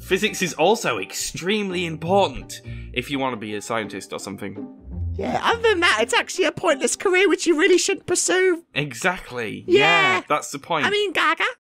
physics is also extremely important if you want to be a scientist or something. Yeah, other than that, it's actually a pointless career which you really shouldn't pursue. Exactly. Yeah. That's the point. I mean, Gaga,